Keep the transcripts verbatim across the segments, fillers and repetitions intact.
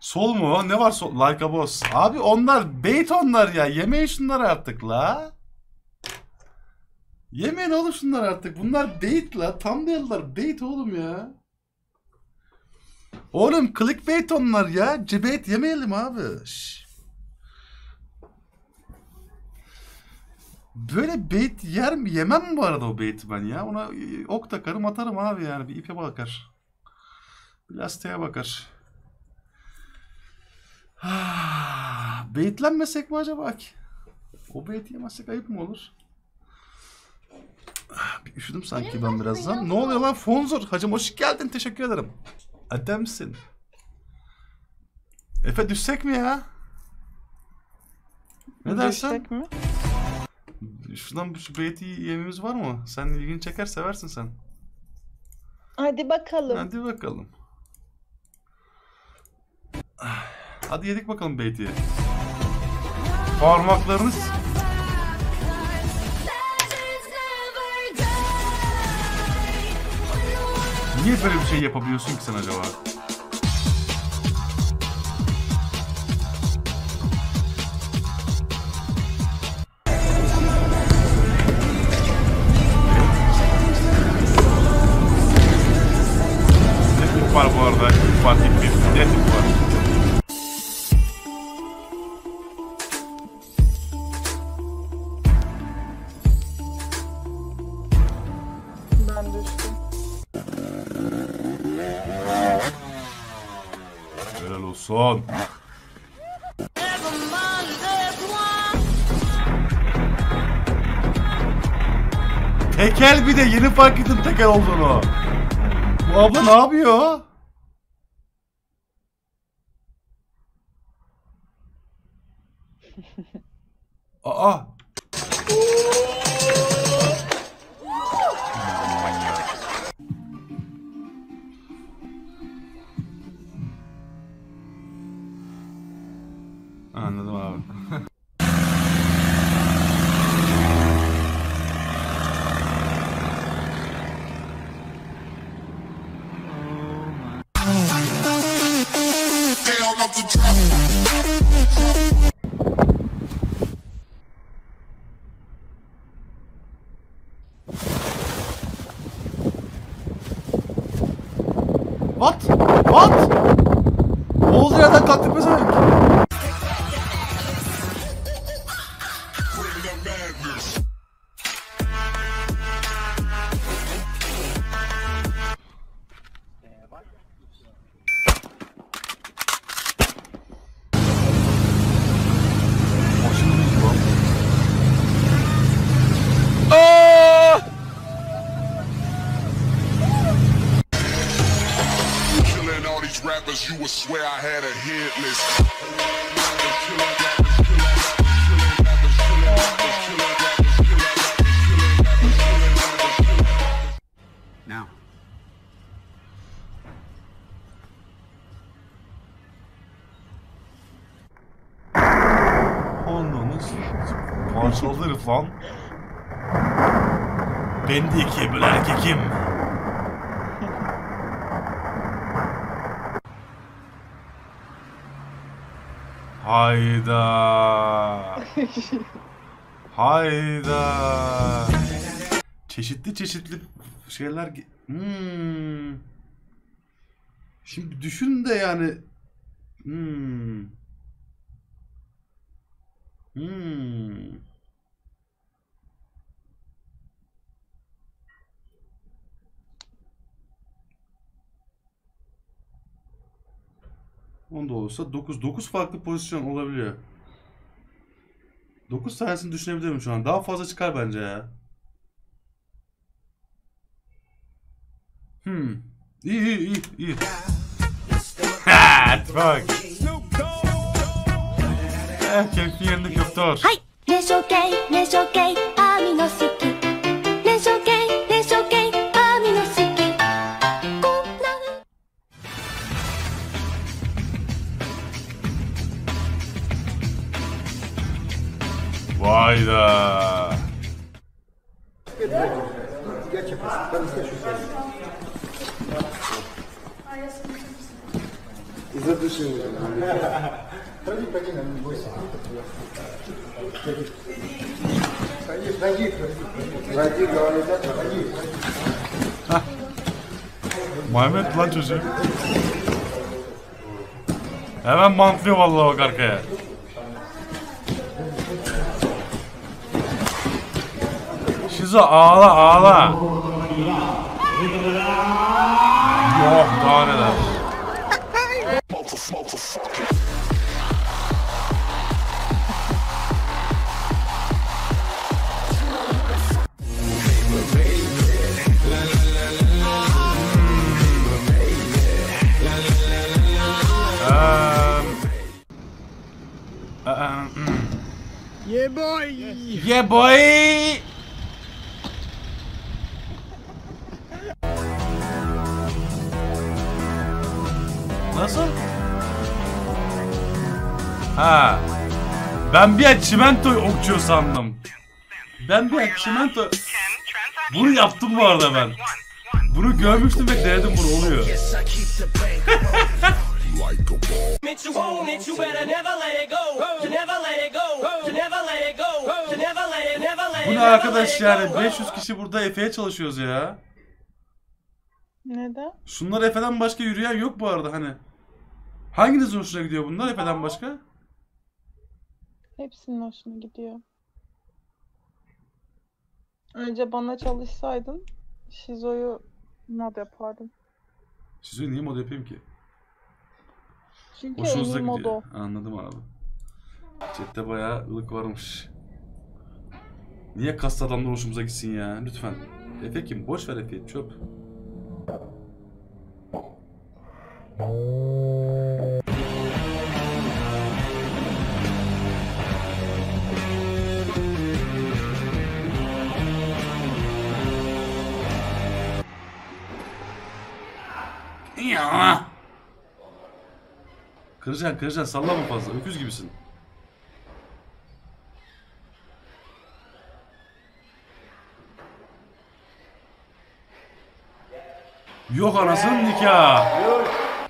Sol mu? Ne var sol? Like a boss. Abi onlar bait onlar ya. Yemeyin şunları artık la. Yemeyin oğlum şunları artık. Bunlar bait la. Tam değiller. Bait oğlum ya. Oğlum clickbait onlar ya. Cebait yemeyelim abi. Şş. Böyle bait yer mi? Yemem mi bu arada o bait'i ben ya? Ona ok takarım atarım abi yani. Bir ipe bakar. Bir lastiğe bakar. Baitlenmesek mi acaba ki? O bait'i yemezsek ayıp mı olur? Bir üşüdüm sanki ben birazdan. Ne oluyor lan Fonzor? Hacım hoş geldin. Teşekkür ederim. Ademsin. Efe düşsek mi ya? Ne dersin? Düşsek mi? Şuradan şu bait'i yememiz var mı? Sen ilgini çeker seversin sen. Hadi bakalım. Hadi bakalım. Hadi yedik bakalım bait'i. Parmaklarınız... Niye böyle bir şey yapabiliyorsun ki sen acaba? Ne tip var bu arada? Fatih bir. Ne tip var? Ben düştüm. Helal olsun. Tekel bir de yeni fark ettim tekel olduğunu. Bu abla ne yapıyor? Aa. Anladım abi. What? What? Olduğu yerden kalktık mesela. Rappers, you would swear I had a hit list. Now. Onunuz parçaladı herif lan. Ben de ikiye böl erkekim. Hayda. Hayda. Çeşitli çeşitli şeyler. Hmm. Şimdi düşün de yani. Hmm. Hmm. Onda olursa dokuz. dokuz farklı pozisyon olabiliyor. dokuz tanesini düşünebilirim şu an. Daha fazla çıkar bence ya. Hmm. İyi iyi iyi iyi. Ha, bak. Eh, keyfin yerinde köfte var. Hay, ne şokey, ne şokey, ami no suki. Ne şokey, ne şokey, ami no suki. Vay da. Задушил уже. Ходи, ходи, не бойся. Ходи, ходи, ходи, говорят, ходи. Muhammed lan çocuk. Hemen mantlıyor vallahi bak arkaya. Şizo ağla ağla. Yok daha neler. Yeah boy. Yeah boy. Nasıl? Ha. Ben bir an çimento okçuyor sandım. Ben bir an çimento... Bunu yaptım bu arada ben. Bunu görmüştüm ve denedim, bunu oluyor. Bu ne arkadaş yani? beş yüz kişi burada Efe'ye çalışıyoruz ya. Neden? Şunlar Efe'den başka yürüyen yok bu arada hani. Hanginizin hoşuna gidiyor bunlar Efe'den başka? Hepsinin hoşuna gidiyor. Önce bana çalışsaydın Şizo'yu mod yapardım. Şizo'yu niye mod yapayım ki? Çünkü en Hoşunuza iyi gidiyor. modu. Anladım abi. Chat'te bayağı ılık varmış. Niye kaslı adamlar hoşumuza gitsin ya? Lütfen. Efe kim? Boş ver Efe'yi. Çöp. Ya. Kıracaksın kıracaksın, sallama fazla, öküz gibisin. Yok anasının nikahı. Yok.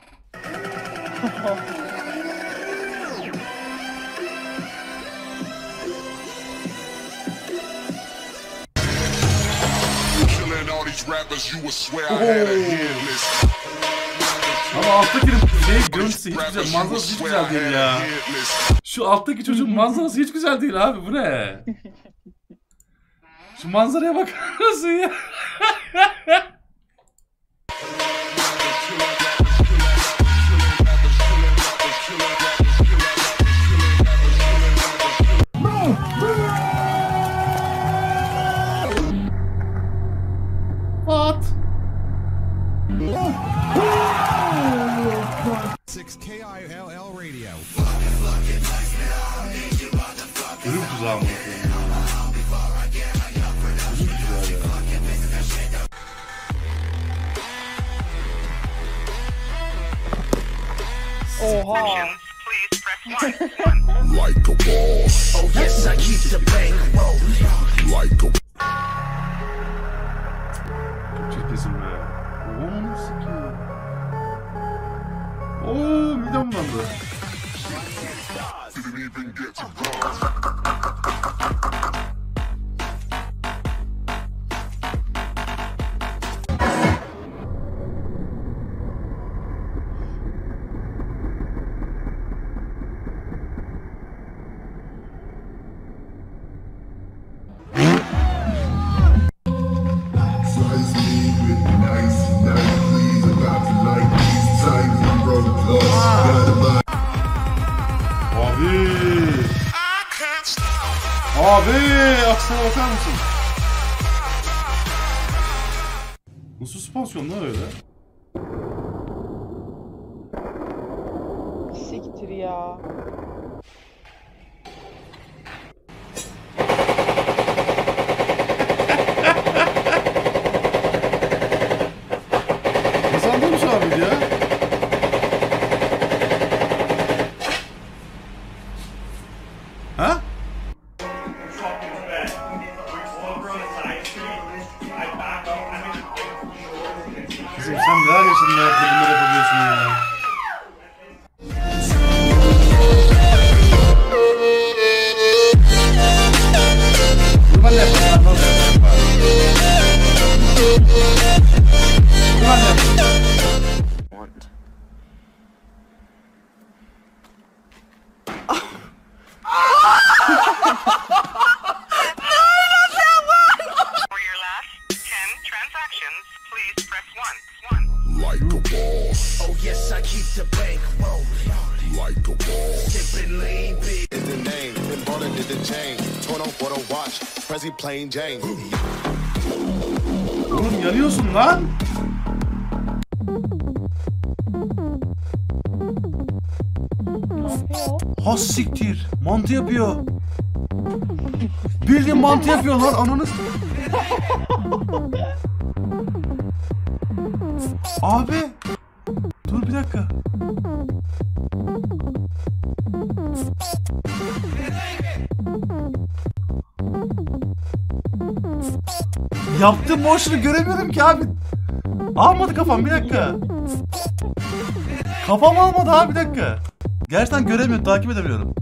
Killing all these rappers, you would swear I had a hit list. Ama alttakinin şey görüntüsü hiç güzel, manzarası hiç güzel değil ya. Şu alttaki çocuğun manzarası hiç güzel değil abi, bu ne? Şu manzaraya bakar mısın ya? What? six K I L L Radio. Ölüm tuzağı mı? Oha. Like a boss. Oh yes, I keep the bank rolling. Like a Çirkesin be. Oğlum sikiyim. Ooo midem bulandı. didn't even get to go. Abi aksana bakar mısın? Nasıl süspansiyon lan öyle? Siktir ya. Kazandırmış abi ya. Ha? Kızım sen neler yaşadın da bunları yapabiliyorsun ya. the bank rolling like a ball. Sipping lean big in the name. Been ballin' in the chain. Torn on for the watch. Prezi plain Jane. Oğlum yanıyorsun lan. Ne yapıyor? Has siktir. Mantı yapıyor. Bildiğin mantı yapıyor lan ananı. Abi. Dur bir dakika. Yaptığım motion'u göremiyorum ki abi. Almadı kafam bir dakika. Kafam almadı abi bir dakika. Gerçekten göremiyorum, takip edemiyorum.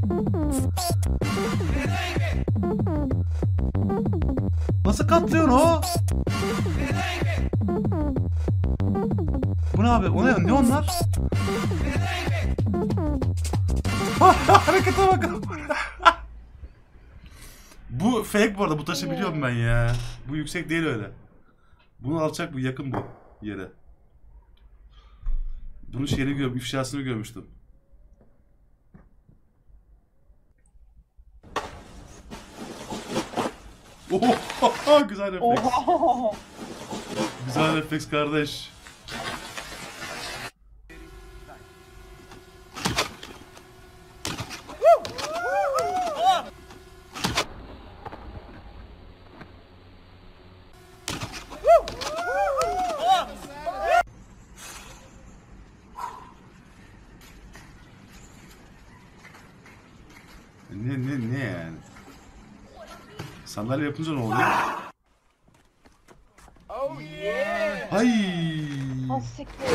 Nasıl katlıyorsun o? Bu ne abi? O ne? Ne onlar? Harekete bakın. Bu fake bu arada. Bu taşı biliyorum ben ya. Bu yüksek değil öyle. Bunu alçak bu. Yakın bu yere. Bunun şeyini gör, ifşasını görmüştüm. Oho, güzel refleks. Oha. Güzel refleks kardeş. Ne ne ne yani? Sandalye yapınca ne oluyor? Oh yeah. Ay. Asiktir.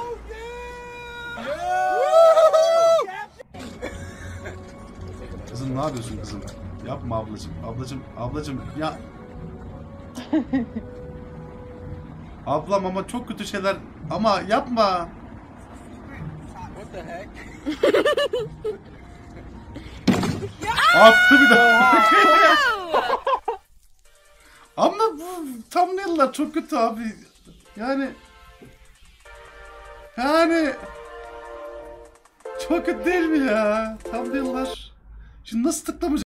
Kızım ne yapıyorsun kızım? Yapma ablacığım. Ablacığım, ablacığım ya. Ablam ama çok kötü şeyler ama yapma. What the heck? Attı bir daha. Ama bu thumbnail'lar çok kötü abi. Yani yani çok kötü değil mi ya? Thumbnail'lar. Şimdi nasıl tıklamayacağım?